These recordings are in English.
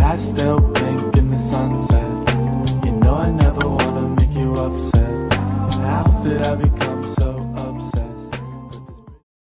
I still blink in the sunset. You know I never wanna make you upset. How did I become so obsessed with this?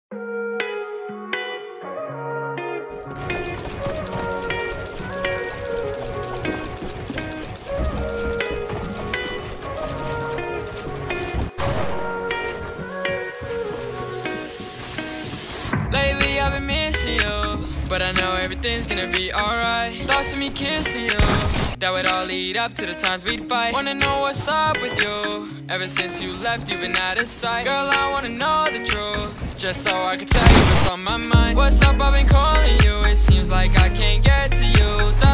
Lately I've been missing you, but I know everything's gonna be alright. Thoughts of me kissing you, that would all lead up to the times we'd fight. Wanna know what's up with you, ever since you left you've been out of sight. Girl, I wanna know the truth, just so I can tell you what's on my mind. What's up, I've been calling you, it seems like I can't get to you.